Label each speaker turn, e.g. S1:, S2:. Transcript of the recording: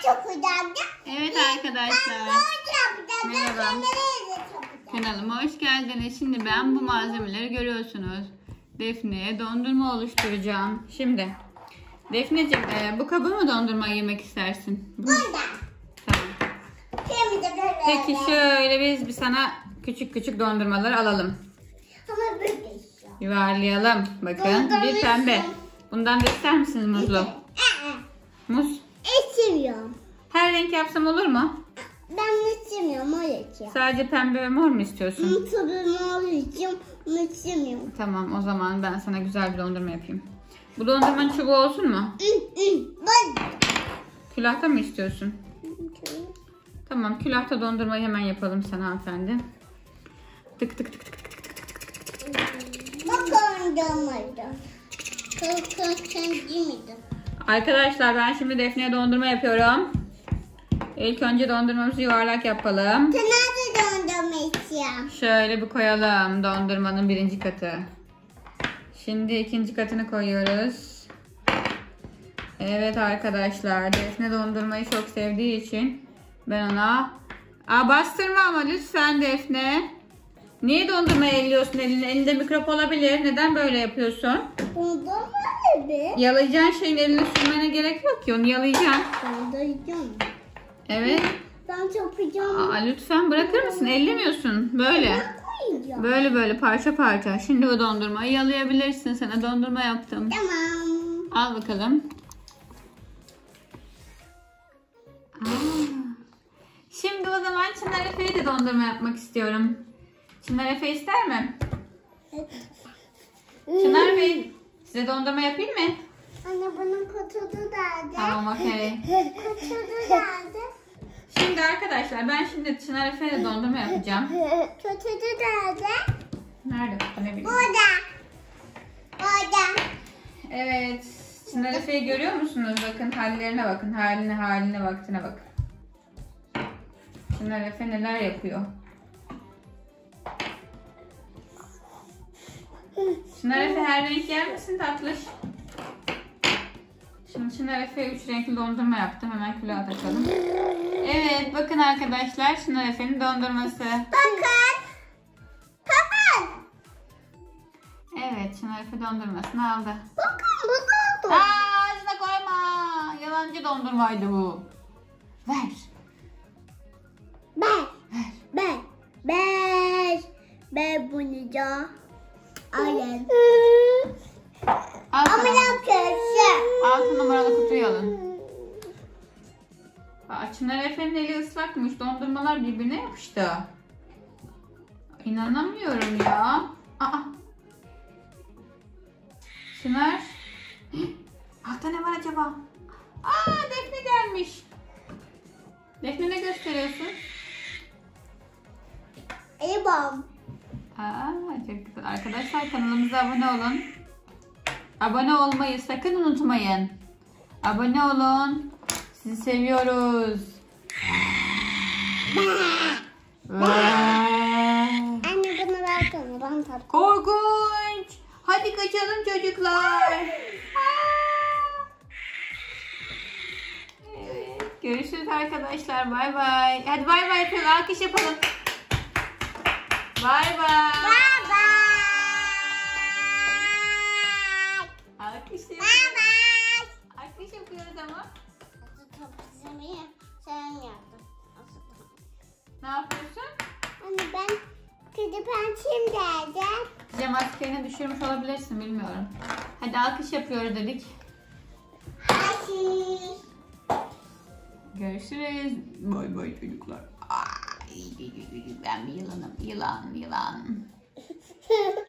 S1: çapacağım.
S2: Evet arkadaşlar. Merhaba. Kanalıma hoş geldiniz. Şimdi ben bu malzemeleri görüyorsunuz. Defne'ye dondurma oluşturacağım. Şimdi Defneciğim bu kabı mı dondurma yemek istersin?
S1: Burada.
S2: Tamam.
S1: Şimdi de böyle.
S2: Peki şöyle biz bir sana küçük küçük dondurmalar alalım.
S1: Ama böyle.
S2: Yuvarlayalım. Bakın bir pembe. Bundan da ister misiniz muzlu? Muz.
S1: İstemiyorum.
S2: Her renk yapsam olur mu?
S1: Ben istemiyorum o için.
S2: Sadece pembe ve mor mu istiyorsun?
S1: Tabii mor için istemiyorum.
S2: Tamam, o zaman ben sana güzel bir dondurma yapayım. Bu dondurmanın çubuğu olsun mu? Külahta mı istiyorsun? Tamam, külahta dondurmayı hemen yapalım sana hanımefendi. Tık tık tık tık tık tık tık tık tık tık tık.
S1: Bakın dondurmaydı.
S2: Arkadaşlar ben şimdi Defne'ye dondurma yapıyorum. İlk önce dondurmamızı yuvarlak yapalım.
S1: Sen nerede dondurma istiyorum?
S2: Şöyle bir koyalım dondurmanın birinci katı. Şimdi ikinci katını koyuyoruz. Evet arkadaşlar, Defne dondurmayı çok sevdiği için ben ona... bastırma ama lütfen Defne. Niye dondurmayı elliyorsun eline? Elinde mikrop olabilir. Neden böyle yapıyorsun?
S1: Dondurma ne be?
S2: Yalayacağın şeyin eline sürmene gerek yok ki. Onu yalayacaksın.
S1: Donduracağım.
S2: Evet.
S1: Ben yapacağım.
S2: Lütfen bırakır mısın? Ellemiyorsun. Böyle.
S1: Koyacağım.
S2: Böyle parça parça. Şimdi o dondurmayı yalayabilirsin. Sana dondurma yaptım.
S1: Tamam.
S2: Al bakalım. Şimdi o zaman Çınar Efe'ye de dondurma yapmak istiyorum. Çınar Efe ister mi?
S1: Evet.
S2: Çınar Bey, size dondurma yapayım mı?
S1: Anne bunun kutusu nerede?
S2: Tamam, okey.
S1: Kutusu nerede?
S2: Şimdi arkadaşlar ben şimdi Çınar Efe'ye de dondurma yapacağım.
S1: Kutusu nerede?
S2: Nerede? Ne bileyim.
S1: Burada. Burada.
S2: Evet. Çınar Efe'yi görüyor musunuz? Bakın hallerine bakın. Haline vaktine bakın. Çınar Efe neler yapıyor? Çınar Efe her renk yer misin tatlış? Şimdi Çınar Efe'ye 3 renkli dondurma yaptım. Hemen külaha takalım. Evet, bakın arkadaşlar, Çınar Efe'nin dondurması.
S1: Bakın. Bakın.
S2: Evet, Çınar Efe dondurmasını aldı.
S1: Bakın bu oldu.
S2: Ağzına koyma. Yalancı dondurmaydı bu. Ver.
S1: Ben bunu da alayım.
S2: Al
S1: Ama
S2: sana.
S1: yapıyorsun.
S2: 6 numaralı kutuyu alın. Çınar Efe'nin eli ıslakmış. Dondurmalar birbirine yapıştı. İnanamıyorum ya. Çınar. Altta ne var acaba? Defne gelmiş. Defne ne gösteriyorsun?
S1: Ebam.
S2: Çok güzel. Arkadaşlar kanalımıza abone olun. Abone olmayı sakın unutmayın. Abone olun. Sizi seviyoruz.
S1: Anne bunu versene. Ben tatlım.
S2: Korkunç. Hadi kaçalım çocuklar. Evet, görüşürüz arkadaşlar. Bay bay. Hadi bay bay yapalım. Alkış yapalım. Bay bay.
S1: Bye bye.
S2: Alkış yapıyoruz.
S1: Bye bye.
S2: Alkış yapıyoruz ama.
S1: Temizlemeyi sen yaptın.
S2: Ne yapıyorsun?
S1: Anne ben kedi pençem geldi.
S2: Pijama maskeni düşürmüş olabilirsin, bilmiyorum. Hadi alkış yapıyoruz dedik.
S1: Hadi.
S2: Görüşürüz. Bay bay çocuklar. Ben bir yılanım. Yılan.